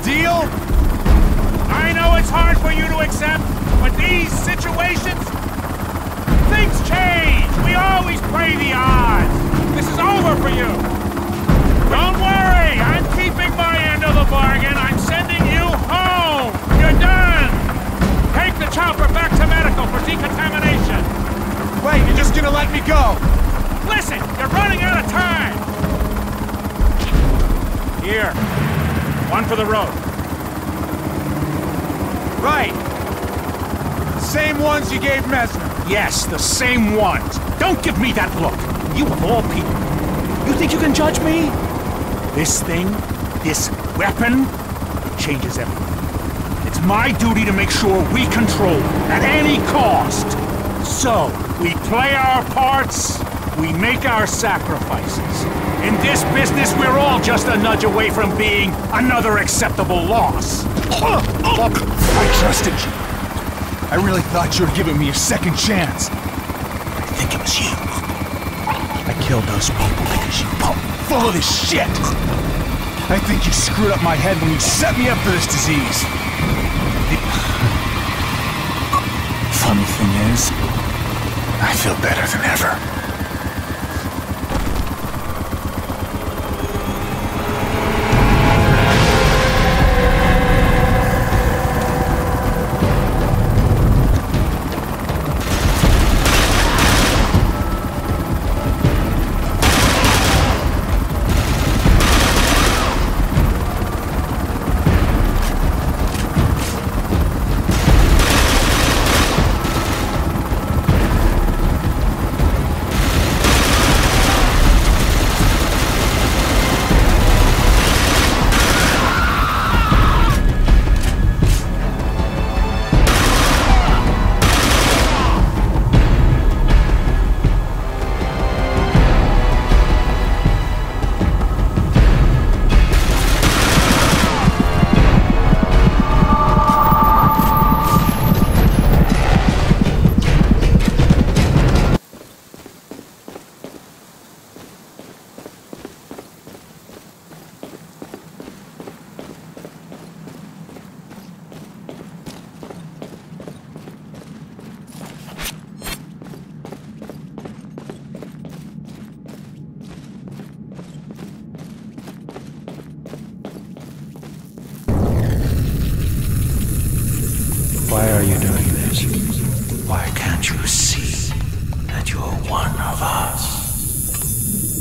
deal? I know it's hard for you to accept, but these situations, things change. We always play the odds. This is over for you. Don't worry, I'm keeping my end of the bargain. I'm sending you home. You're done. Take the chopper back to medical for decontamination. Wait, you're just gonna let me go? Listen, you're running out of time. Here, one for the road. Right. Same ones you gave Messner. Yes, the same ones. Don't give me that look. You of all people. You think you can judge me? This thing, this weapon, it changes everything. It's my duty to make sure we control it, at any cost. So, we play our parts, we make our sacrifices. In this business, we're all just a nudge away from being another acceptable loss. Look, I trusted you. I really thought you were giving me a second chance. I think it was you. I killed those people because you pumped me full of this shit. I think you screwed up my head when you set me up for this disease. Funny thing is, I feel better than ever. Why are you doing this? Why can't you see that you're one of us?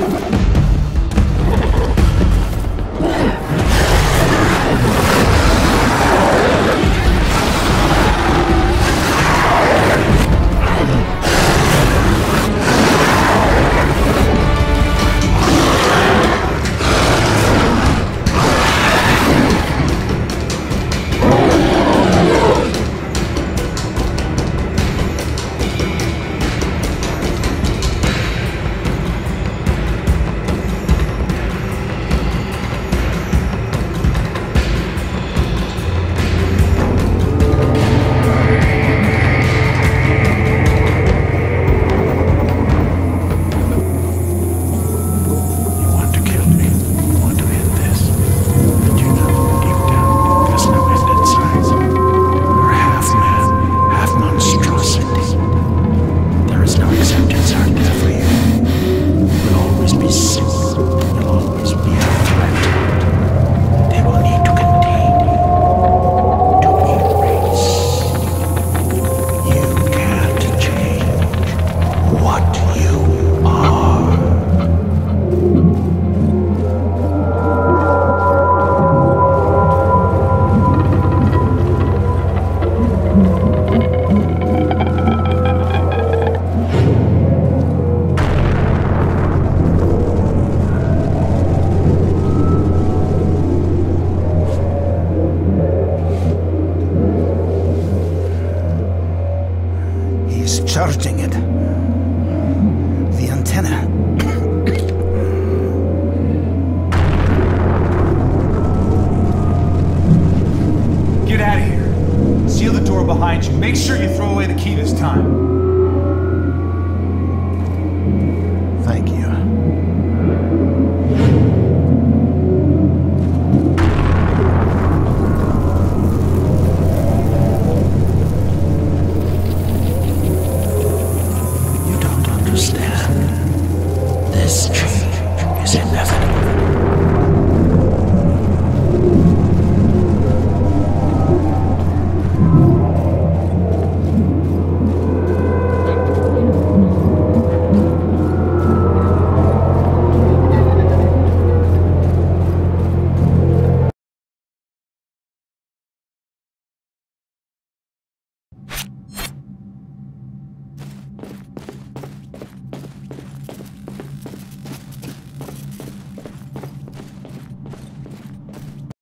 Charging it. The antenna. Get out of here. Seal the door behind you. Make sure you throw away the key this time. Thank you. This change is inevitable.